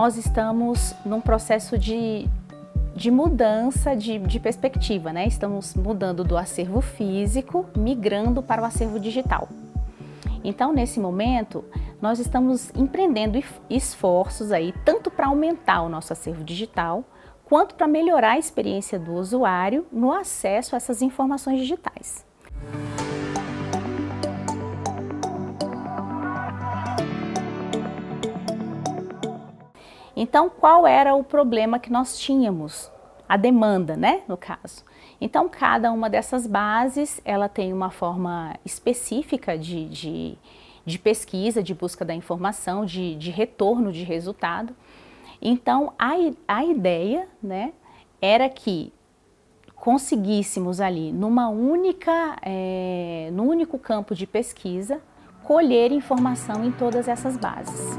nós estamos num processo de mudança de perspectiva, né? Estamos mudando do acervo físico, migrando para o acervo digital. Então, nesse momento, nós estamos empreendendo esforços aí, tanto para aumentar o nosso acervo digital, quanto para melhorar a experiência do usuário no acesso a essas informações digitais. Então, qual era o problema que nós tínhamos? A demanda, né, no caso. Então, cada uma dessas bases, ela tem uma forma específica de pesquisa, de busca da informação, de retorno de resultado. Então, a ideia, né, era que conseguíssemos ali, num único campo de pesquisa, colher informação em todas essas bases.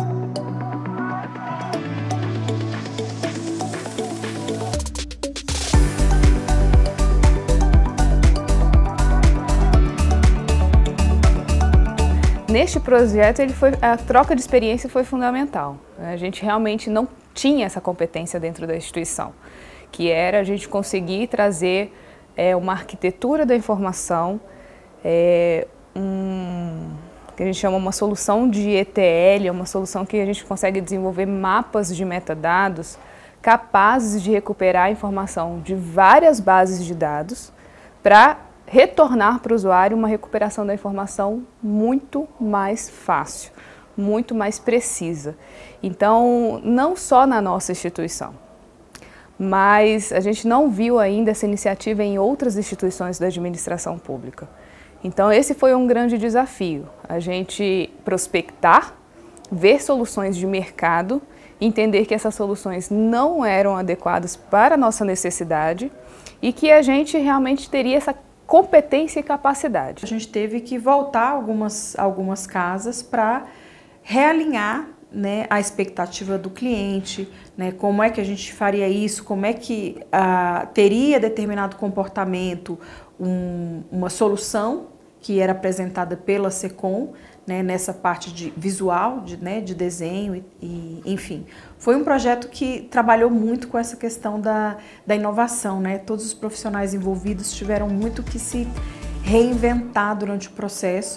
Neste projeto, a troca de experiência foi fundamental. A gente realmente não tinha essa competência dentro da instituição, que era a gente conseguir trazer uma arquitetura da informação, que a gente chama uma solução de ETL, uma solução que a gente consegue desenvolver mapas de metadados capazes de recuperar a informação de várias bases de dados para retornar para o usuário uma recuperação da informação muito mais fácil, muito mais precisa. Então, não só na nossa instituição, mas a gente não viu ainda essa iniciativa em outras instituições da administração pública. Então, esse foi um grande desafio, a gente prospectar, ver soluções de mercado, entender que essas soluções não eram adequadas para a nossa necessidade e que a gente realmente teria essa competência e capacidade. A gente teve que voltar algumas casas para realinhar, né, a expectativa do cliente, né, como é que a gente faria isso, como é que teria determinado comportamento, uma solução que era apresentada pela SECOM, né, nessa parte de visual, de desenho, enfim. Foi um projeto que trabalhou muito com essa questão da inovação, né? Todos os profissionais envolvidos tiveram muito que se reinventar durante o processo.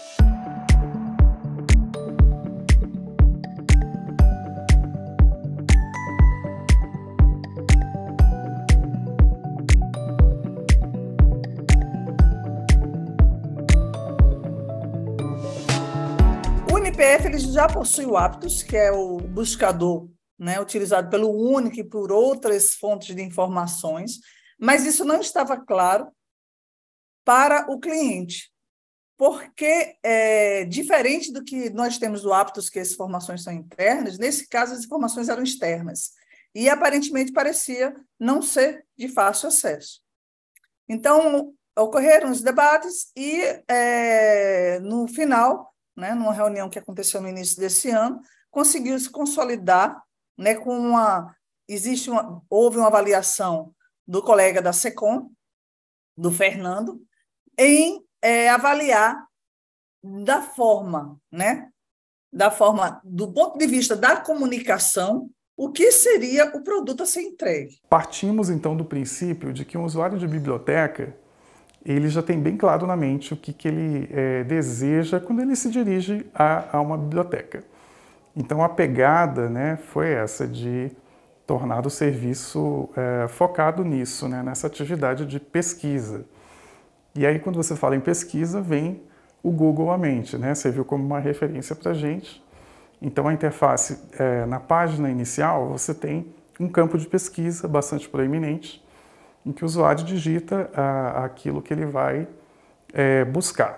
O NPF ele já possui o Aptos, que é o buscador, né, utilizado pelo Unic e por outras fontes de informações, mas isso não estava claro para o cliente, porque, diferente do que nós temos do Aptos, que as informações são internas, nesse caso as informações eram externas, e aparentemente parecia não ser de fácil acesso. Então, ocorreram os debates e, no final, né, numa reunião que aconteceu no início desse ano, conseguiu se consolidar, né, houve uma avaliação do colega da SECOM, do Fernando, em avaliar da forma, né, do ponto de vista da comunicação, o que seria o produto a ser entregue. Partimos, então, do princípio de que um usuário de biblioteca ele já tem bem claro na mente o que ele deseja quando ele se dirige a uma biblioteca. Então, a pegada, né, foi essa de tornar o serviço focado nisso, né, nessa atividade de pesquisa. E aí, quando você fala em pesquisa, vem o Google à mente, né, serviu como uma referência para a gente. Então, a interface, na página inicial, você tem um campo de pesquisa bastante proeminente, em que o usuário digita aquilo que ele vai buscar.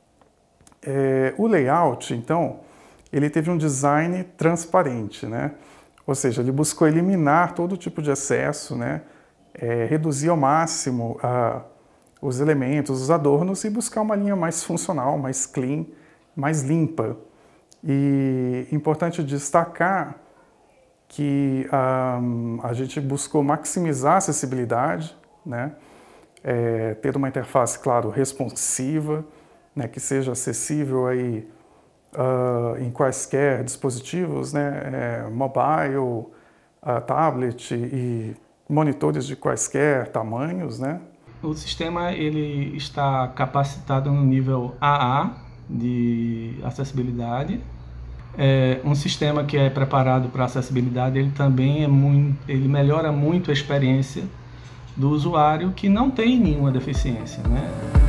O layout, então, ele teve um design transparente, né? Ou seja, ele buscou eliminar todo tipo de excesso, né? Reduzir ao máximo os elementos, os adornos e buscar uma linha mais funcional, mais clean, mais limpa. E importante destacar que a gente buscou maximizar a acessibilidade, né? Ter uma interface, claro, responsiva, né? Que seja acessível aí em quaisquer dispositivos, né, mobile, tablet e monitores de quaisquer tamanhos, né? O sistema ele está capacitado no nível AA de acessibilidade. É um sistema que é preparado para acessibilidade, ele também ele melhora muito a experiência do usuário que não tem nenhuma deficiência, né?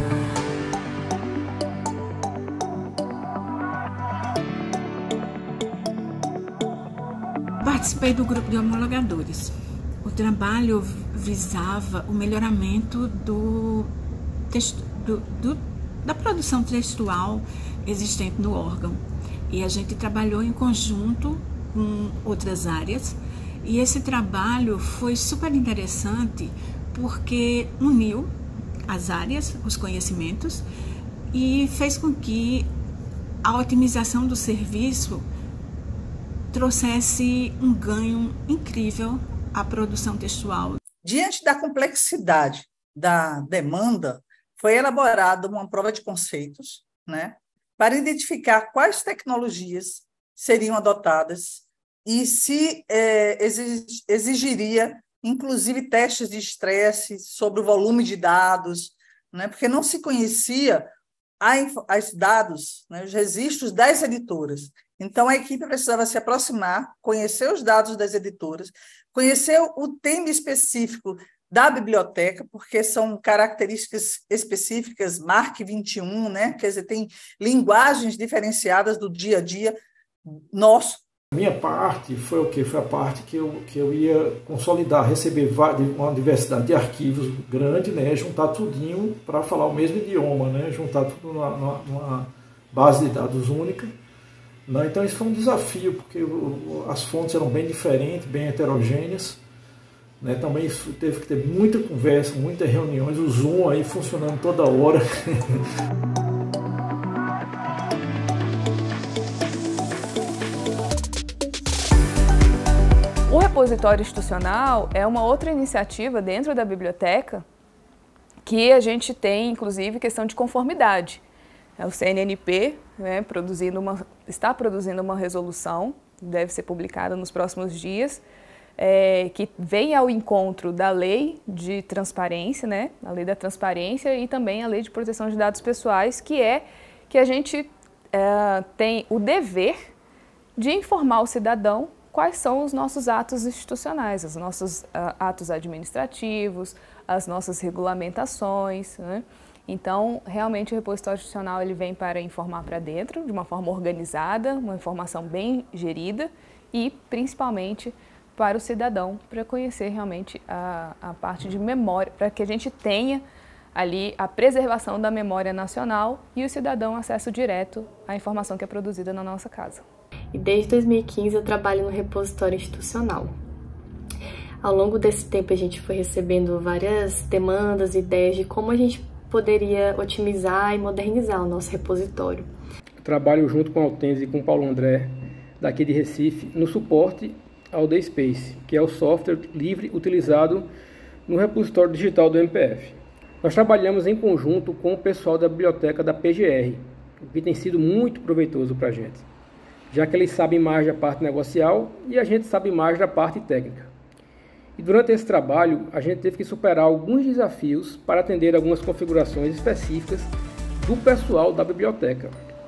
Participei do grupo de homologadores. O trabalho visava o melhoramento da produção textual existente no órgão. E a gente trabalhou em conjunto com outras áreas. E esse trabalho foi super interessante porque uniu as áreas, os conhecimentos, e fez com que a otimização do serviço trouxesse um ganho incrível à produção textual. Diante da complexidade da demanda, foi elaborada uma prova de conceitos, né, para identificar quais tecnologias seriam adotadas e se exigiria, inclusive, testes de estresse sobre o volume de dados, né, porque não se conhecia os dados, né, os registros das editoras. Então, a equipe precisava se aproximar, conhecer os dados das editoras, conhecer o tema específico da biblioteca, porque são características específicas, MARC 21, né? Quer dizer, tem linguagens diferenciadas do dia a dia nosso. A minha parte foi o quê? Foi a parte que eu ia consolidar, receber uma diversidade de arquivos grande, né? Juntar tudinho para falar o mesmo idioma, né? Juntar tudo numa base de dados única. Então isso foi um desafio, porque as fontes eram bem diferentes, bem heterogêneas, né? Também teve que ter muita conversa, muitas reuniões, o Zoom aí funcionando toda hora. O repositório institucional é uma outra iniciativa dentro da biblioteca que a gente tem, inclusive, questão de conformidade. O CNNP, né, está produzindo uma resolução, deve ser publicada nos próximos dias, que vem ao encontro da lei de transparência, né, a lei da transparência e também a lei de proteção de dados pessoais, que a gente tem o dever de informar o cidadão quais são os nossos atos institucionais, os nossos atos administrativos, as nossas regulamentações, né? Então, realmente o repositório institucional ele vem para informar para dentro, de uma forma organizada, uma informação bem gerida e, principalmente, para o cidadão, para conhecer realmente a parte de memória, para que a gente tenha ali a preservação da memória nacional e o cidadão acesso direto à informação que é produzida na nossa casa. E desde 2015 eu trabalho no repositório institucional. Ao longo desse tempo a gente foi recebendo várias demandas, ideias de como a gente poderia otimizar e modernizar o nosso repositório. Trabalho junto com a Altense e com o Paulo André, daqui de Recife, no suporte ao DSpace, que é o software livre utilizado no repositório digital do MPF. Nós trabalhamos em conjunto com o pessoal da biblioteca da PGR, o que tem sido muito proveitoso para a gente, já que eles sabem mais da parte negocial e a gente sabe mais da parte técnica. E durante esse trabalho, a gente teve que superar alguns desafios para atender algumas configurações específicas do pessoal da biblioteca.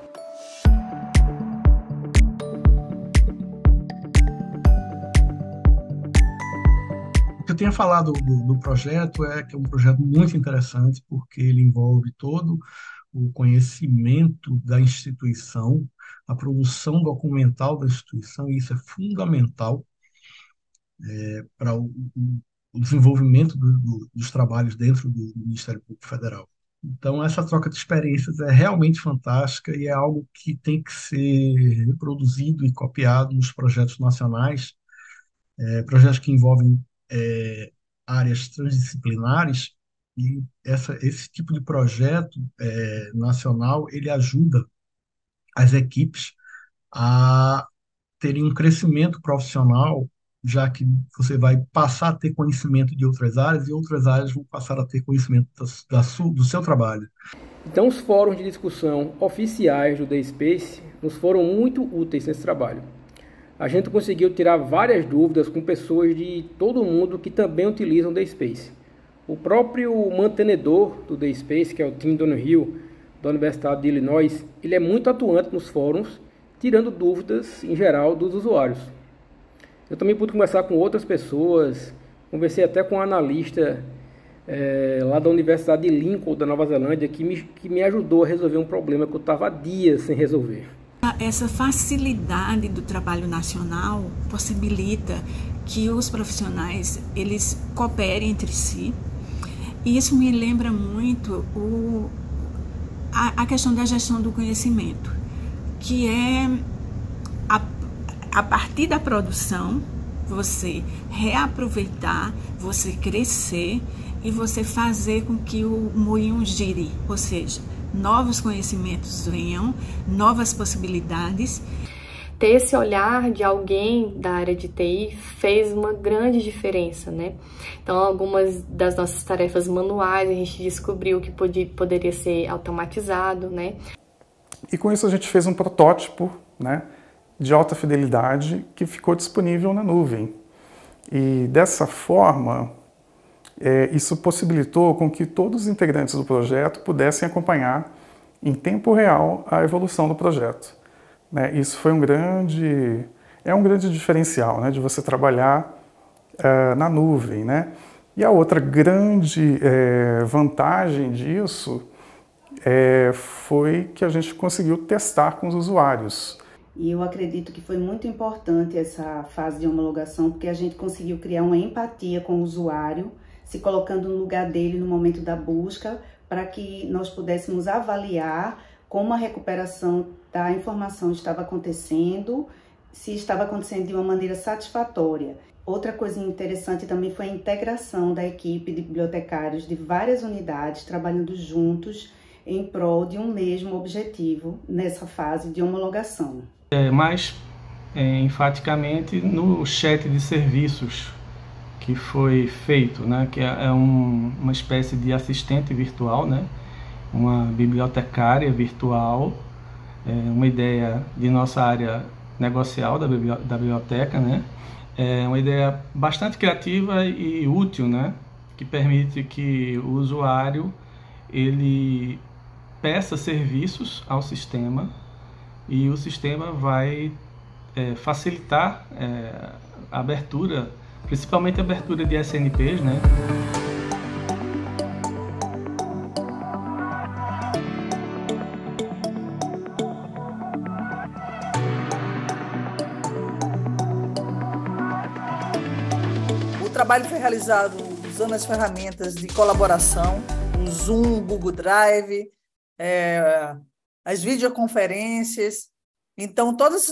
O que eu tenho falado do projeto é que é um projeto muito interessante, porque ele envolve todo o conhecimento da instituição, a produção documental da instituição, e isso é fundamental para o desenvolvimento dos trabalhos dentro do Ministério Público Federal. Então, essa troca de experiências é realmente fantástica e é algo que tem que ser reproduzido e copiado nos projetos nacionais, projetos que envolvem áreas transdisciplinares, e esse tipo de projeto nacional, ele ajuda as equipes a terem um crescimento profissional, já que você vai passar a ter conhecimento de outras áreas e outras áreas vão passar a ter conhecimento do seu trabalho. Então, os fóruns de discussão oficiais do DSpace, nos foram muito úteis nesse trabalho. A gente conseguiu tirar várias dúvidas com pessoas de todo o mundo que também utilizam o DSpace. O próprio mantenedor do DSpace, que é o Tim Donohue, da Universidade de Illinois, ele é muito atuante nos fóruns, tirando dúvidas em geral dos usuários. Eu também pude conversar com outras pessoas, conversei até com um analista lá da Universidade de Lincoln, da Nova Zelândia, que me ajudou a resolver um problema que eu estava há dias sem resolver. Essa facilidade do trabalho nacional possibilita que os profissionais eles cooperem entre si. E isso me lembra muito a questão da gestão do conhecimento, que é a partir da produção, você reaproveitar, você crescer e você fazer com que o moinho gire, ou seja, novos conhecimentos venham, novas possibilidades. Ter esse olhar de alguém da área de TI fez uma grande diferença, né? Então, algumas das nossas tarefas manuais a gente descobriu que poderia ser automatizado, né? E com isso a gente fez um protótipo, né, de alta fidelidade que ficou disponível na nuvem. E dessa forma, isso possibilitou com que todos os integrantes do projeto pudessem acompanhar em tempo real a evolução do projeto. Isso foi um grande diferencial, né, de você trabalhar na nuvem, né? E a outra grande vantagem disso foi que a gente conseguiu testar com os usuários. E eu acredito que foi muito importante essa fase de homologação, porque a gente conseguiu criar uma empatia com o usuário, se colocando no lugar dele no momento da busca, para que nós pudéssemos avaliar como a recuperação da informação estava acontecendo, se estava acontecendo de uma maneira satisfatória. Outra coisa interessante também foi a integração da equipe de bibliotecários de várias unidades trabalhando juntos em prol de um mesmo objetivo nessa fase de homologação. Mais enfaticamente no chat de serviços que foi feito, né, que é uma espécie de assistente virtual, né, uma bibliotecária virtual, uma ideia de nossa área negocial da biblioteca, né, uma ideia bastante criativa e útil, né, que permite que o usuário ele peça serviços ao sistema e o sistema vai facilitar a abertura, principalmente a abertura de SNPs, né? O trabalho foi realizado usando as ferramentas de colaboração, o Zoom, o Google Drive, as videoconferências. Então, todas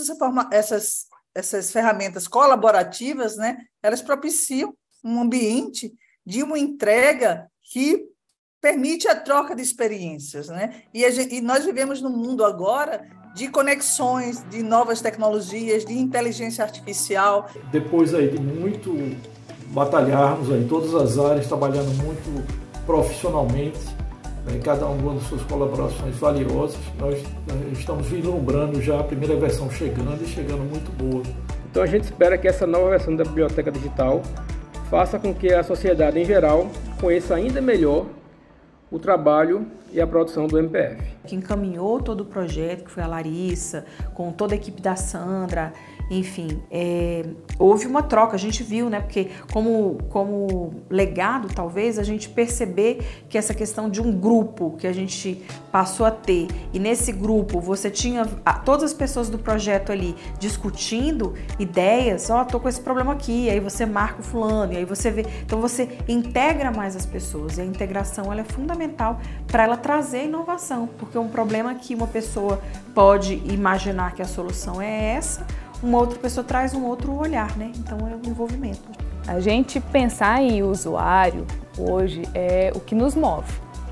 essas ferramentas colaborativas, né, elas propiciam um ambiente de uma entrega que permite a troca de experiências, né? E nós vivemos num mundo agora de conexões, de novas tecnologias, de inteligência artificial. Depois aí de muito batalharmos aí em todas as áreas, trabalhando muito profissionalmente, cada uma das suas colaborações valiosas, nós estamos vislumbrando já a primeira versão chegando e chegando muito boa. Então a gente espera que essa nova versão da Biblioteca Digital faça com que a sociedade em geral conheça ainda melhor o trabalho e a produção do MPF. Que encaminhou todo o projeto, que foi a Larissa, com toda a equipe da Sandra, enfim, houve uma troca, a gente viu, né? Porque como legado, talvez, a gente perceber que essa questão de um grupo que a gente passou a ter, e nesse grupo você tinha todas as pessoas do projeto ali discutindo ideias, tô com esse problema aqui, aí você marca o fulano, e aí você vê, então você integra mais as pessoas, e a integração ela é fundamental para ela trazer inovação, porque um problema que uma pessoa pode imaginar que a solução é essa, uma outra pessoa traz um outro olhar, né? Então é o envolvimento. A gente pensar em usuário hoje é o que nos move,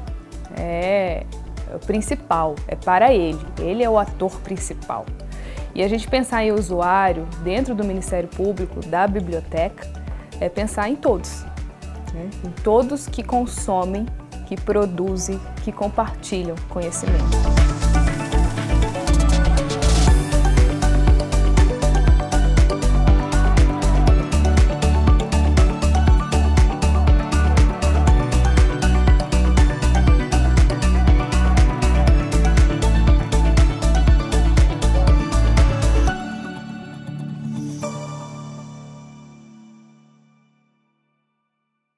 é o principal, é para ele é o ator principal. E a gente pensar em usuário dentro do Ministério Público, da biblioteca, é pensar em todos, né? Em todos que consomem, que produzem, que compartilham conhecimento.